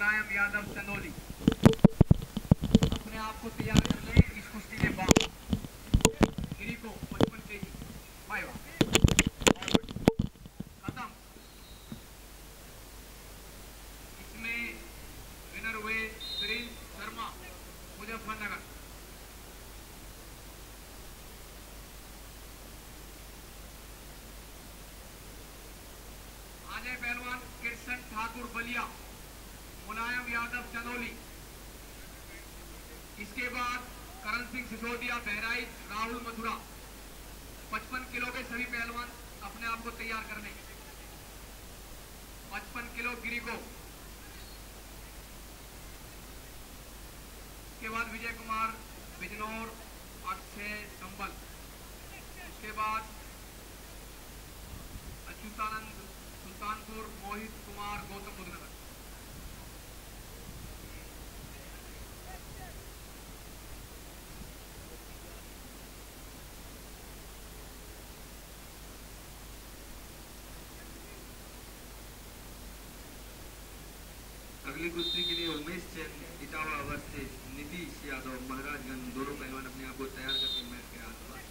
मुलायम यादव चंदौली अपने आप को तैयार कर ले इस कुश्ती के बाद। गिरी को 55 kg 5 खत्म। इसमें विनर हुए सुरेश शर्मा मुजफ्फरनगर। अजय पहलवान कृष्ण ठाकुर बलिया मुलायम यादव चंदौली। इसके बाद करण सिंह सिसोदिया बहराइच राहुल मथुरा। 55 किलो के सभी पहलवान अपने आप को तैयार करने। 55 किलो गिरी को। इसके बाद विजय कुमार बिजनौर अक्षय संबल। उसके बाद अच्युतानंद सुल्तानपुर मोहित कुमार गौतम बुद्ध नगर। अगली कुश्ती के लिए उमेश चंद इटावा वर्सेस नीतीश यादव महाराजगंज। दोनों पहलवान अपने आप को तैयार करके मैच के आसपास।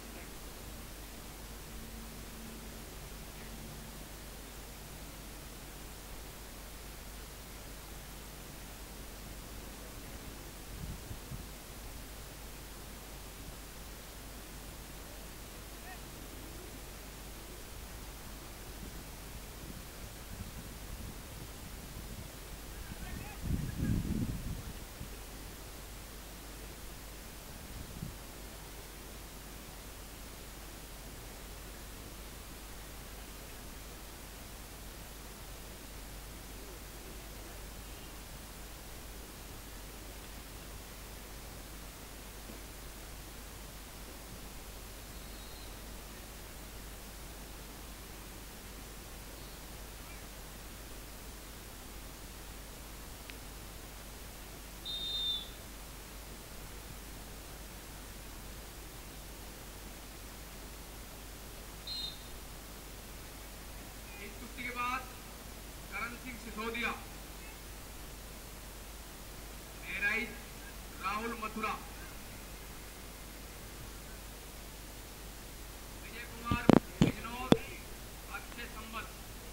कुश्ती के बाद करण सिंह सिसोदिया बहराइच राहुल मथुरा। विजय कुमार बिजनौर अक्षय संबल।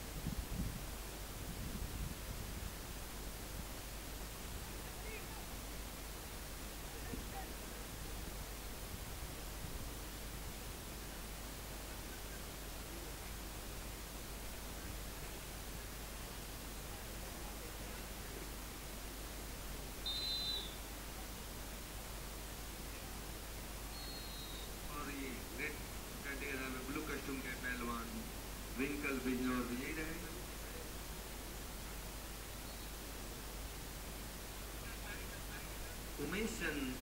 ब्लू कस्टूम के पहलवान विंकल बिजनौर विजयी रहे। उमेश चंद